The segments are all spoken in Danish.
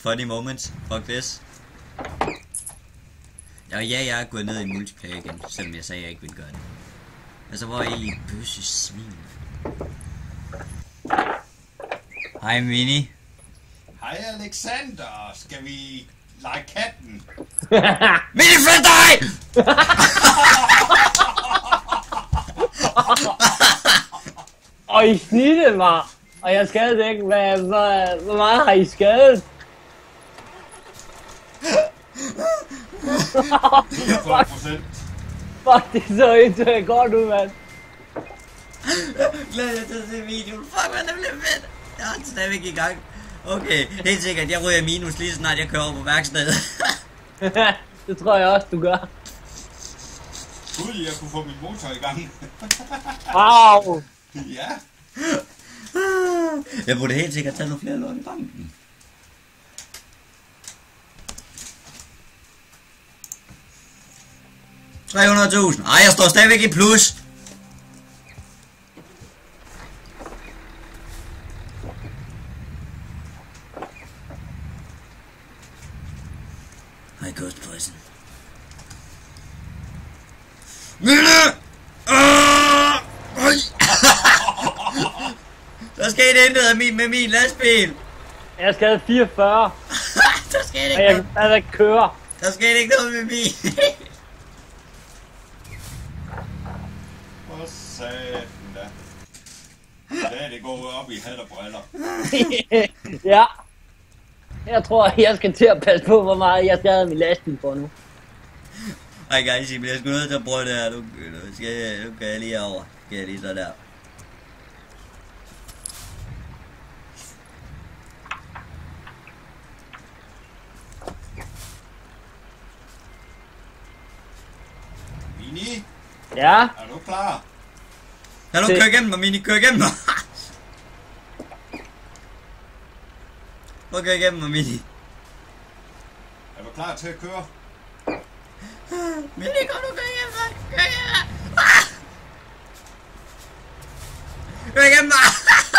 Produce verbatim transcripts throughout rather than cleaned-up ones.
Funny moments. Fuck this. Ja, ja, jeg er gået ned i multiplayer igen, selvom jeg sagde, at jeg ikke ville gøre det. Altså, hvor er I bøsse svin? Hej, Mini. Hej, Alexander. Skal vi lege katten? Mini, flyt dig! Og I snittede mig, og jeg skadede ikke. Hvad, hvad, hvor meget har I skadet? fireogfyrre procent. Fuck, det så ikke godt ud, mand. Glæder jeg til at se videoen. Fuck, man, det bliver fedt. Jeg er stadigvæk i gang. Okay, helt sikkert. Jeg ryger minus lige snart jeg kører over på værkstedet. Det tror jeg også, du gør. Gud, jeg kunne få min motor i gang. Wow. Ja. Jeg burde helt sikkert tage nogle flere lån i banken. tre hundrede tusind. Ej, jeg står stadigvæk i plus. Hej, Ghost Poison. Mille! Ah! Der skete intet af min, med min lastbil. Jeg skadede fireogfyrre. Der skete Og ikke jeg noget. kan stadigvæk køre. Der skete ikke noget med min. Hvor satan da. I dag det går op i hat og briller. Ja. Jeg tror, jeg skal til at passe på, hvor meget jeg skader min lastbil for nu. Ej guys, jeg bliver sgu nødt til at prøve det her. Nu, nu, skal jeg, nu kan jeg lige over. Skal jeg lige så der. Mini, Ja. er du klar? Kan du Det- køre igennem mig, Mini? Kør igennem mig. Prøv at køre igennem mig, Mini. Er du klar til at køre? Mini, kom nu, kør igennem mig. Kør igennem mig. Ah! Kør igennem mig.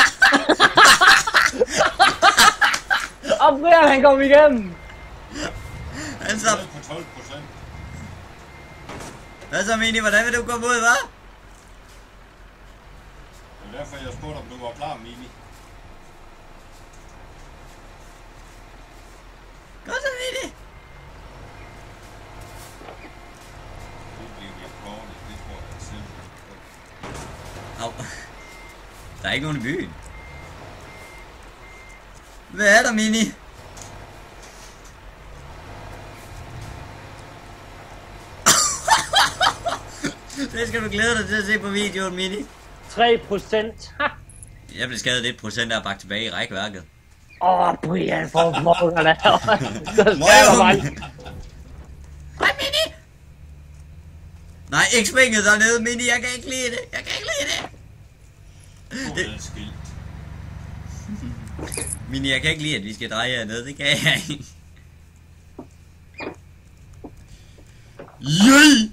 Og Brian, han kom igennem. Han så... Ned på tolv procent. Hvad så, Mini? Hvordan vil du komme ud, hva'? Det er derfor, jeg spurgte, om du var klar, Mini. Kom så, Mini. Det bliver vi dårligt, det tror jeg selv. Au. Der er ikke nogen i byen. Hvad er der, Mini? Det skal du glæde dig til at se på videoen, Mini. tre procent. Jeg blev skadet et procent og bagt tilbage i rækværket. Åh, oh, Brian, for pokker der. Så Må skal jeg jeg jo? bare... Hej, Mini! Nej, ikke svinget dernede, Mini. Jeg kan ikke lide det. Jeg kan ikke lide det. Det er skilt. Mini, jeg kan ikke lide, at vi skal dreje hernede. Det kan jeg ikke. Yay!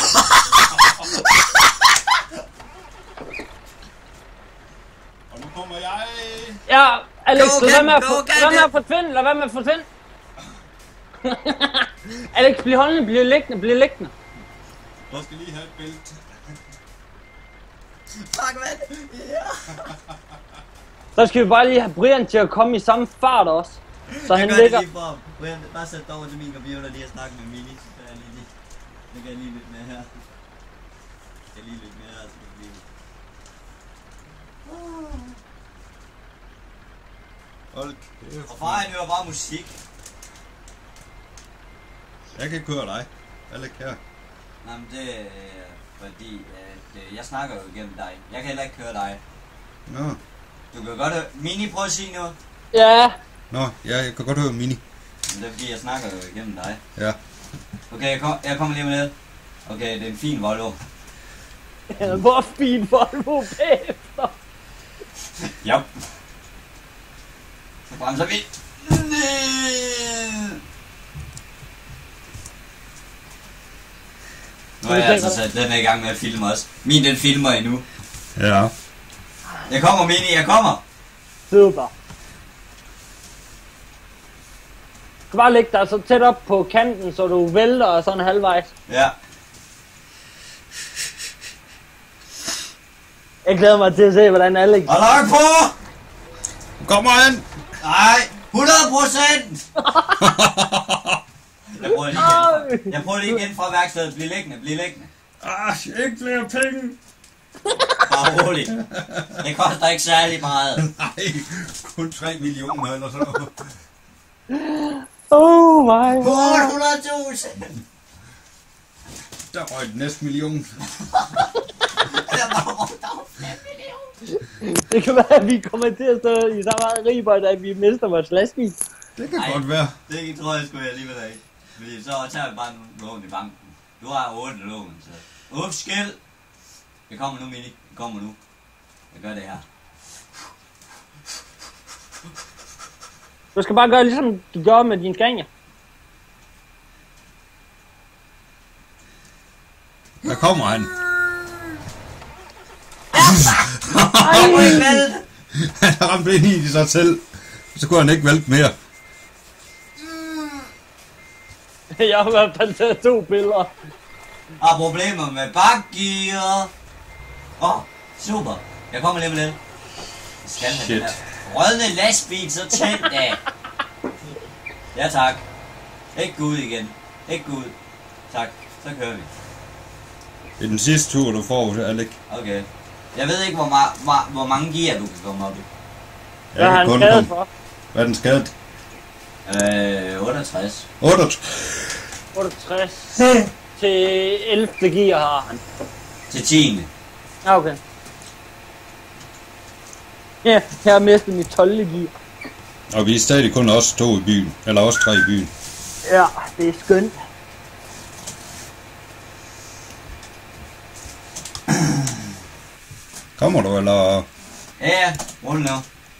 Og nu kommer jeg. Ja, Alex, Go, lad være med at go, få- go, lad være med go. at forsvinde, lad være med at forsvinde. Alex, bliv holdende, bliv liggende, bliv liggende. Jeg skal lige have et bælte. Fuck, hvad? Ja. Så skal vi bare lige have Brian til at komme i samme fart også. Så han Jeg gør ligger... det lige for. Brian, bare sæt dig over til min computer lige at snakke med Mini. Så kan jeg lige lige. Det kan jeg lige lidt med her. Jeg kan lige lidt med her, så det kan blive. Hold kæft. Og far, han hører bare musik. Jeg kan køre dig. Alle her. Nej, men det er fordi, at øh, jeg snakker jo igennem dig. Jeg kan heller ikke høre dig. Nå. Du kan godt høre... Mini, prøv at sige noget. Ja. Nå, ja, jeg kan godt høre Mini. Men det er fordi, jeg snakker jo igennem dig. Ja. Okay, jeg, kom, jeg kommer lige med ned. Okay, det er en fin Volvo. Hvor fint Volvo bagefter. Ja. Så bremser vi. Ned. Nu er jeg altså sat den er i gang med at filme også. Min, den filmer endnu. Ja. Jeg kommer, Mini, jeg kommer. Super. skal bare lægge dig så tæt op på kanten, så du vælter sådan halvvejs. Ja. Jeg glæder mig til at se, hvordan Alex... Og lok på! Kommer han! Nej, hundrede procent! Jeg prøver lige igen. Jeg prøver lige igen fra værkstedet. Bliv liggende, bliv liggende. Ah, ikke flere penge! Bare roligt. Det koster ikke særlig meget. Nej, kun tre millioner eller sådan noget. Oh my god. otte hundrede tusind! Der røg den næste million. Det kan være, at vi kommer til at stå i så meget riber, at vi mister vores lastbil. Det kan Ej, godt være. Det tror jeg sgu jeg alligevel ikke. Fordi så tager vi bare nogle lån i banken. Du har otte lån, så... Ups, skæld! Det kommer nu, Mini. Det kommer nu. Jeg gør det her. Du skal bare gøre ligesom du gør med din Scania. Der kommer han. Jeg må ikke vælte! Han ramte ind i sig selv. Så kunne han ikke vælte mere. Jeg har i hvert fald taget to billeder. Har problemer med bakgear. Åh, oh, super. Jeg kommer lige med lidt. Jeg skal have den Shit. her rødne lastbil, så tændt af. Ja tak. Ikke gå ud igen. Ikke gå ud. Tak. Så kører vi. Det er den sidste tur, du får, Alex. Okay. Jeg ved ikke, hvor, ma- hvor, hvor mange gear du kan komme op i. Hvad har han kun skadet komme- for? Hvad er den skadet? Øh, otteogtres. otteogtres. otteogtres til ellevte gear har han. Til tiende. Ja, okay. Ja, jeg har mistet mit tolvte gear. Og vi er stadig kun os to i byen. Eller os tre i byen. Ja, det er skønt. Kommer du, eller? Ja, ja. Rul nu.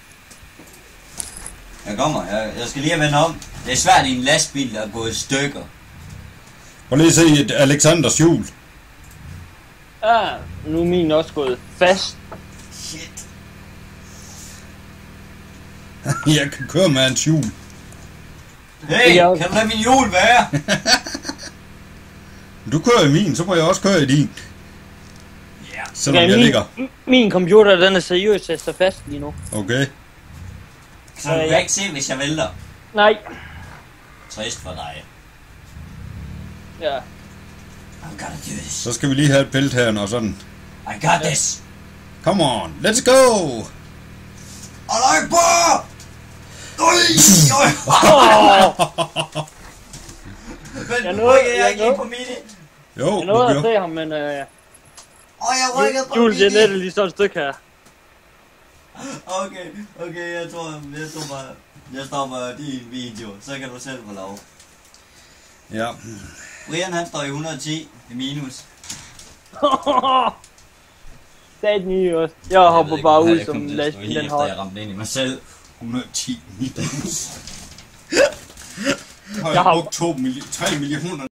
Jeg kommer. Jeg, jeg skal lige have vendt om. Det er svært i en lastbil, der er gået i stykker. Prøv lige at se et Alexanders hjul. Ja, nu er min også gået fast. Shit. Jeg kan køre med hans hjul. Hey, Jeg- kan du lade min hjul være? Du kører i min, så må jeg også køre i din. Ja. Selvom Okay, jeg min, ligger. min computer, den er seriøst til at stå fast lige nu. Okay. Så du kan ikke se, hvis jeg vælter. Nej. Trist for dig. Ja. I'm gonna do this. Så skal vi lige have et bælte her og sådan. I got this. Come on, let's go! Og løg på! Ui, ui. Men Jeg nu nåede- rykker jeg jeg ikke ind nåede- på mini. Jo, Jeg du nåede at gør. se ham, men øh, Og jeg rykker på Jules, det er mini. nettet lige sådan et stykke her. Okay, okay, jeg tror, jeg tror bare, jeg stopper din video, så kan du selv få lov. Ja. Brian han står i et hundrede og ti i minus. Satan i også. Jeg hopper bare ud som lastbil, den har. Jeg ramte ind i mig selv. et hundrede og ti minus. Jeg Jeg har- har brugt to milli- tre millioner